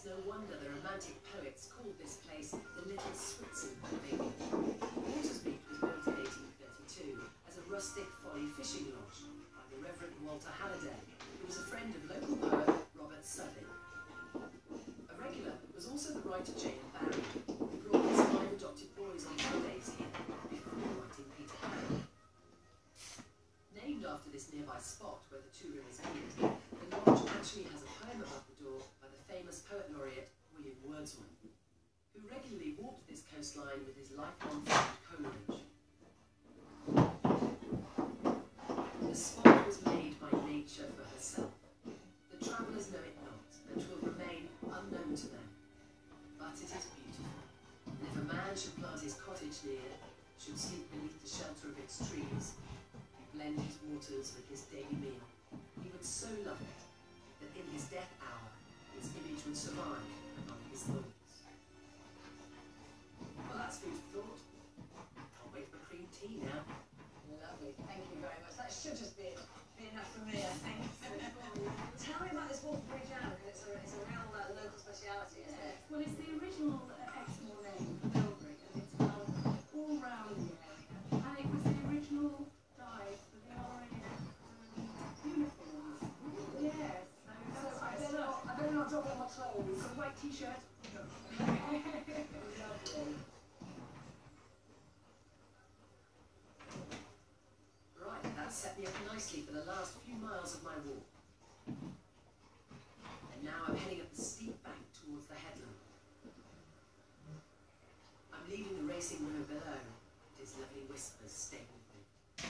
It's no wonder the romantic poets called this place the Little Switzerland of England. Watersby was built in 1832 as a rustic folly fishing lodge by the Reverend Walter Halliday, who was a friend of local poet Robert Southey. A regular was also the writer Jane Barry, who brought his 5 adopted boys on holidays here before writing Peter Pan. Named after this nearby spot where the two rivers meet, the lodge actually has a poem above the door by the famous poet laureate William Wordsworth, who regularly walked this coastline with his lifelong friend Coleridge. The spot was made by nature for herself. The travellers know it not, and will remain unknown to them. But it is beautiful, and if a man should plant his cottage near, should sleep beneath the shelter of its trees, blend his waters with his daily meal, he would so love it that in his death hour its image would survive among his thoughts. Well, that's food for thought. Can't wait for cream tea now. Lovely, thank you very much. That should just be enough for me, I think. Tell me about this Waterbury jam, because it's a real local speciality, isn't it? Well, it's the original Exmoor name for Bilbury, and it's found all round the area. And it was the original dye for the orange uniforms. Yes. So I better not drop all my clothes. a white t-shirt. Lovely. Right, that set me up nicely for the last few miles of my walk. And now I'm heading up the steep bank towards the headland. I'm leaving the racing river below. Its lovely whispers stay with me.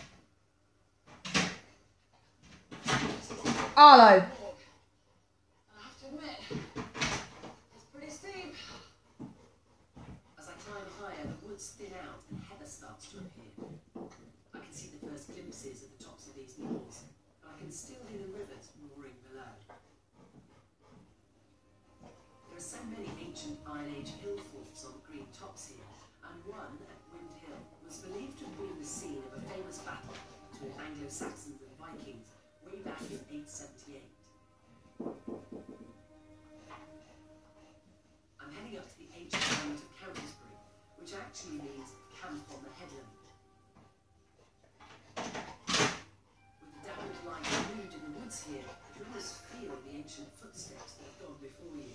Arlo. I have to admit, it's pretty steep. As I climb higher, the woods thin out and heather starts to appear. I can see the first glimpses of the tops of these moors, but I can still hear the rivers roaring below. There are so many ancient Iron Age hill forts on green tops here, and one at Wind Hill was believed to have been the scene of a famous battle between Anglo-Saxons and Vikings way back in 878. I'm heading up to the ancient hamlet of Countisbury, which actually means camp on the headland. With the dappled light and mood in the woods here, you almost feel the ancient footsteps that have gone before you.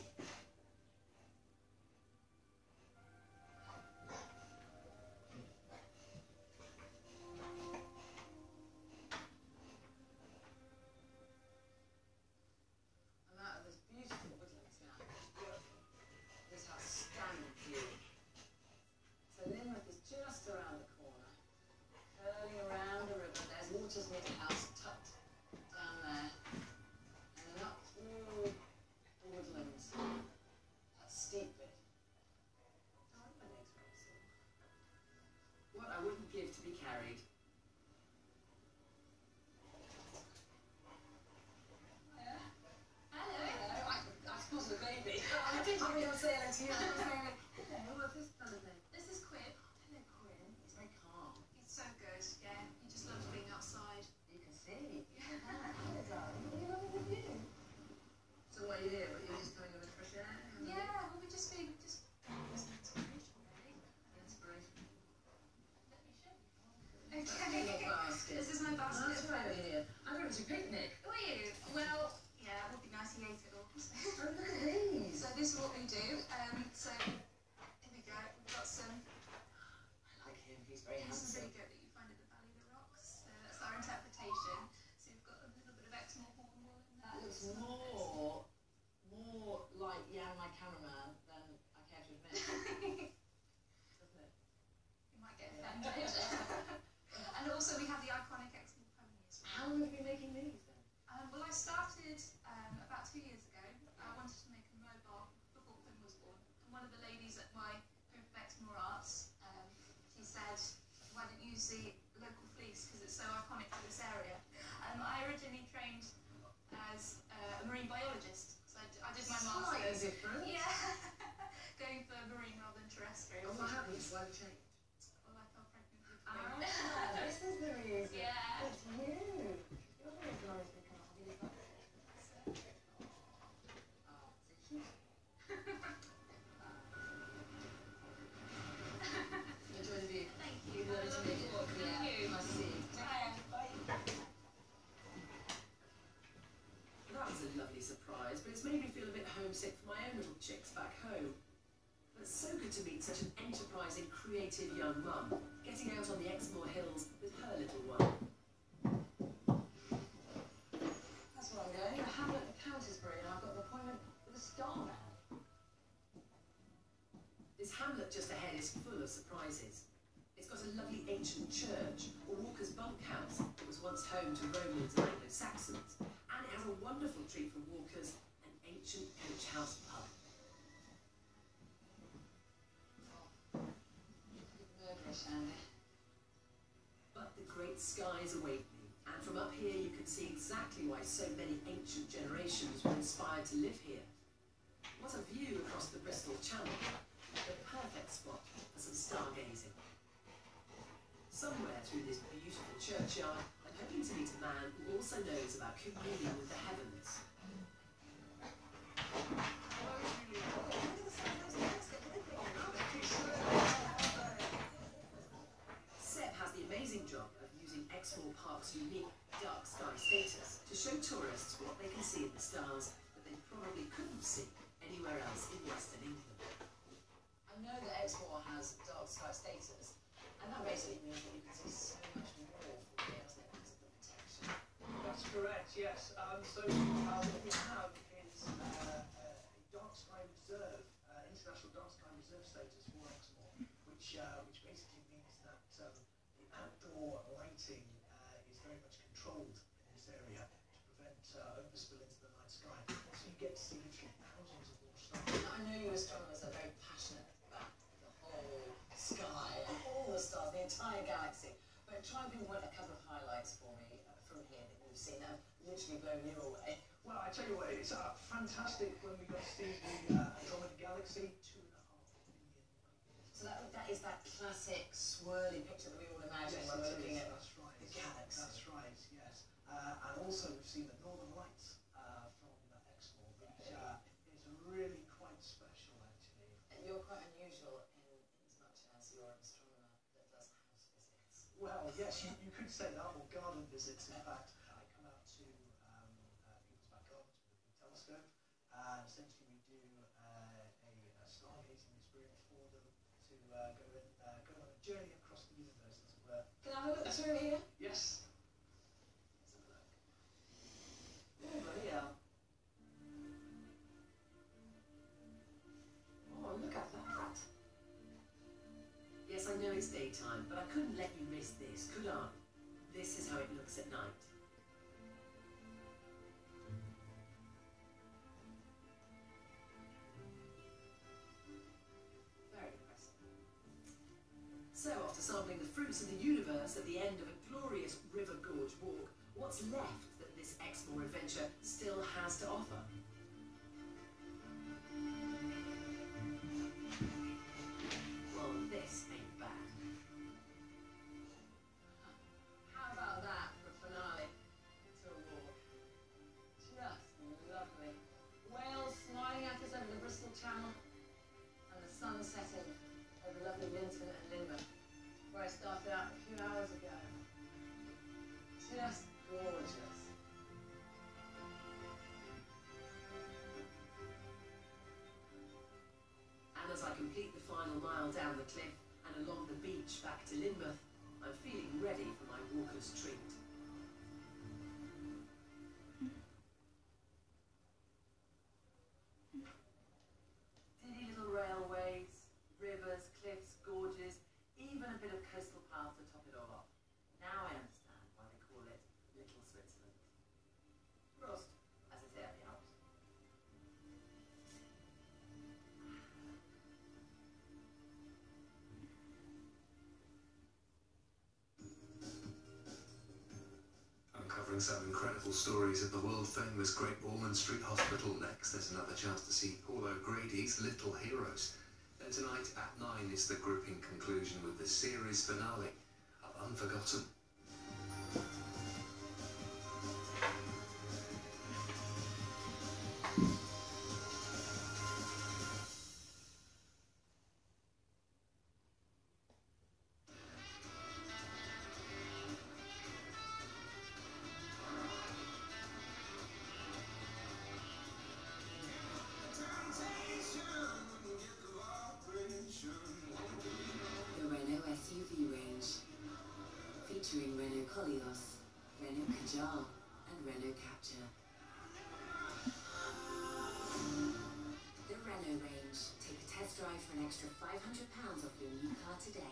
I'm out of this beautiful woodlands now. This has stunning view. So Lynmouth is just around the corner. Curling around the river, there's Watersby House tucked down there. And then up through the woodlands. That steep bit. Oh, my legs are all sore. What I wouldn't give to be carried. Hello. I suppose the baby. I did you really say hello to you? I was saying, hello, what's this other thing? This is Quinn. Hello, Quinn. It's very calm. He's so good, yeah. He just loves being outside. You can see. Hello, darling. What are you loving the view? So why are you here? What, you're just coming with fresh air? Yeah, well, we just been some inspiration, really. Inspiration. Let me show you. Okay. Your basket. This is my basket. That's right here. I thought it was your picnic. Were you? Well, yeah, it would be nice he ate it all. Oh, look at these. So this is what we do. So here we go. We've got some. I like him. He's very This is handsome. really good that you find in the Valley of the Rocks. So that's our interpretation. So you've got a little bit of Exmoor hornwall in there. That looks more like Jan, my cameraman, than I care to admit. Doesn't it? You might get offended. And also we have the iconic Exmoor pony as well. How long have you been making these then? Well, I started about 2 years ago. I wanted to make a mobile before Quinn was born. And one of the ladies at my group of Exmoor Arts, she said, why don't you use the local fleece because it's so iconic for this area. I originally trained as a marine biologist. So I did my Slightly masters. different. Yeah. Going for marine rather than terrestrial. And what happened? Why have you changed? Well, I fell pregnant with Ah, Quinn. this is the reason. Yeah. It's you. You're very nice to come. Oh, it's a cute. homesick for my own little chicks back home. But it's so good to meet such an enterprising, creative young mum, getting out on the Exmoor Hills with her little one. That's where I'm going. The hamlet of Countisbury, and I've got an appointment with a star man. This hamlet just ahead is full of surprises. It's got a lovely ancient church, a walker's bunkhouse that was once home to Romans and Anglo-Saxons, and it has a wonderful treat for walkers, an ancient coach house pub. Murderous, Andy. But the great skies await me, and from up here you can see exactly why so many ancient generations were inspired to live here. What a view across the Bristol Channel. The perfect spot for some stargazing. Somewhere through this beautiful churchyard, I'm hoping to meet a man who also knows about communing with the heavens. Seb has the amazing job of using Exmoor Park's unique dark sky status to show tourists what they can see in the stars that they probably couldn't see anywhere else in Western England. I know that Exmoor has dark sky status, and that basically means that you can see so much more from here, doesn't it, because of the protection? That's correct, yes. So what we have is a dark sky reserve, international dark sky reserve status for Exmoor, which basically means that the outdoor lighting is very much controlled in this area to prevent overspill into the night sky. So you get to see literally thousands of more stars. I know you astronomers are very passionate about the whole sky and all the stars, the entire galaxy, but try and pinpoint a couple of highlights for me from here that you've seen that have literally blown you away. Well, I tell you what, it's fantastic when we got to see the Andromeda Galaxy, 2.5 billion light years. So that is that classic swirly picture that we all imagine when we're looking at that's right. the galaxy. That's right, yes. And also we've seen the Northern Lights from Exmoor, which is really quite special, actually. And you're quite unusual in as much as you're an astronomer that does house visits. Well, yes, you could say that, or garden visits, in fact. I come out to people's back gardens with a telescope, and essentially we do a stargazing experience for them to go on a journey across the universe, as it were. Can I have a look through here? Yes. Let's have a look. Oh, bloody hell. Oh, look at that. Yes, I know it's daytime, but I couldn't let you miss this, could I? This is how it looks at night. Very impressive. So, after sampling the fruits of the universe at the end of a glorious River Gorge walk, what's left that this Exmoor adventure still has to offer? Well, this ain't bad. How about that for a finale to a walk? Just lovely. Whales smiling at us over the Bristol Channel, and the sun setting over lovely Linton and Lynmouth, where I started out a few hours ago. Just gorgeous. And as I complete the final mile down the cliff and along the beach back to Lynmouth, I'm feeling ready for my walker's treat. Diddy little railways, rivers, cliffs, gorges, even a bit of coastal path to top it all off. Now I understand why they call it Little Switzerland. Prost, as it ever helps. Uncovering some incredible stories at the world-famous Great Ormond Street Hospital. Next, there's another chance to see Paul O'Grady's Little Heroes. Then tonight at 9 is the gripping conclusion with the series finale of Unforgotten. Koleos, Renault Kadjar and Renault Captur. The Renault range. Take a test drive for an extra £500 off your new car today.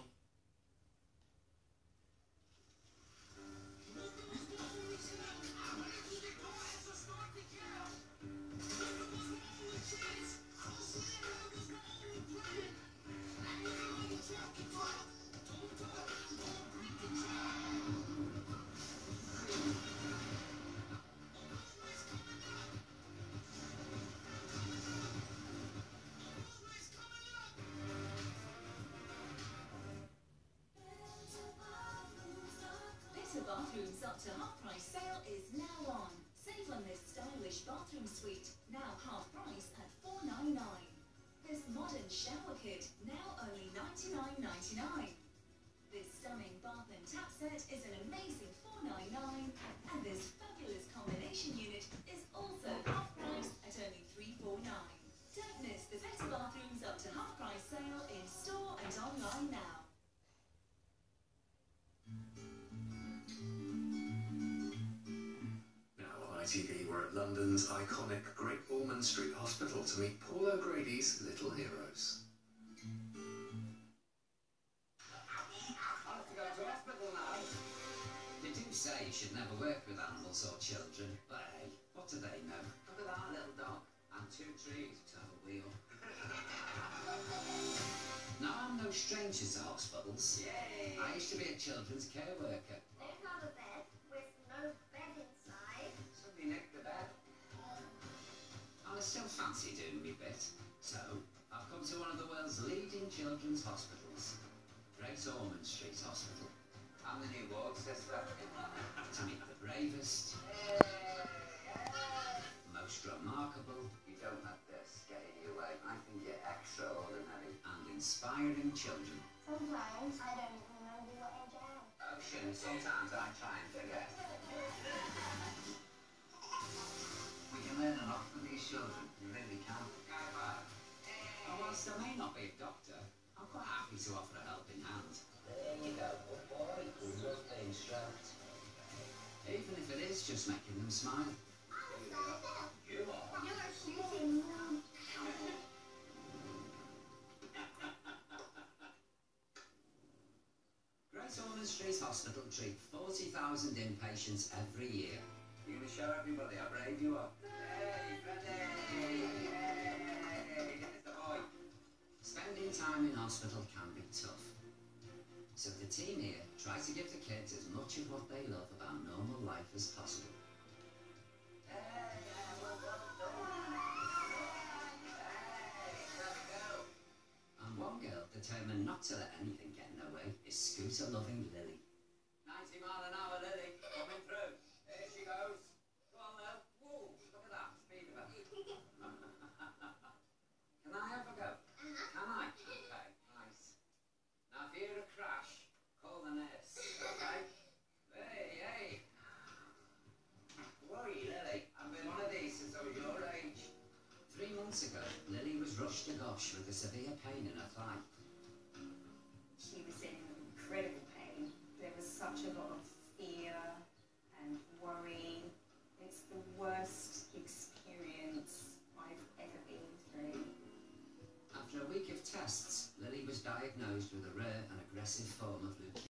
Bathrooms up to half price sale is now on. Save on this stylish bathroom suite, now half price at $499. This modern shower kit, now only $99.99. This stunning bath and tap set is an amazing $499, and this fabulous combination unit is also half price at only $349. Don't miss the Better Bathrooms up to half price sale in store and online now. ITV were at London's iconic Great Ormond Street Hospital to meet Paul O'Grady's Little Heroes. I have to go to hospital now. They do say you should never work with animals or children, but hey, what do they know? Look at that little dog and 2 trees to have a wheel. Now I'm no stranger to hospitals. Yay! I used to be a children's care worker. There's not a bed with no bed inside. Somebody nicked the bed. I still fancy doing me bit, so I've come to one of the world's leading children's hospitals, Great Ormond Street Hospital. I'm the new ward sister. To meet the bravest, most remarkable. You don't let this get in your way. I think you're extraordinary and inspiring children. Sometimes I don't even remember what age I am. Oh, shit, sometimes I try and forget. We can learn a lot from these children. You really can. And whilst I may not be a doctor, I'm quite happy to offer a helping hand. There you go, good boy. Good luck being strapped. Even if it is just making them smile. You are. You're shooting me. Great Ormond Street Hospital treat 40,000 inpatients every year. You're going to show everybody how brave you are. Hey, Freddie! Hey, there's the boy. Spending time in hospital can be tough. So the team here try to give the kids as much of what they love about normal life as possible. And one girl determined not to let anything get in her way is scooter-loving Lily. 90 mile an hour, Lily, coming through. Here she goes. Go on, Lil. Whoa, look at that, speed of her. Can I have a go? Can I? Okay, nice. Now, if you hear a crash, call the nurse, okay? Hey, hey. Who are you, Lily? I've been one of these since I was your age. 3 months ago, Lily was rushed to Gosh with a severe pain in her thigh. She was in incredible pain. There was such a lot of fear and worry. It's the worst experience I've ever been through. After a week of tests, Lily was diagnosed with a rare and aggressive form of leukemia.